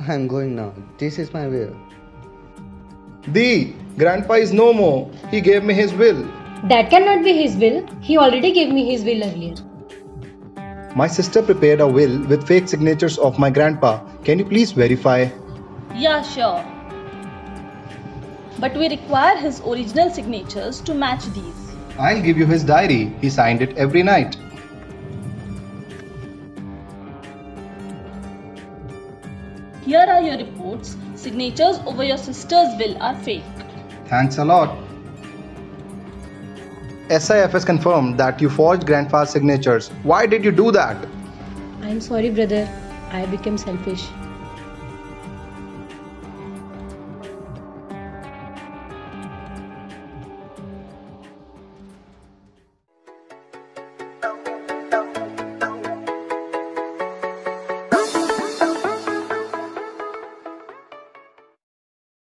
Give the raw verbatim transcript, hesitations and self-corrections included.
I'm going now. This is my will. The grandpa is no more. He gave me his will. That cannot be his will. He already gave me his will earlier. My sister prepared a will with fake signatures of my grandpa. Can you please verify? Yeah, sure. But we require his original signatures to match these. I'll give you his diary. He signed it every night. Here are your reports. Signatures over your sister's will are fake. Thanks a lot. S I F has confirmed that you forged grandpa's signatures. Why did you do that? I am sorry, brother. I became selfish.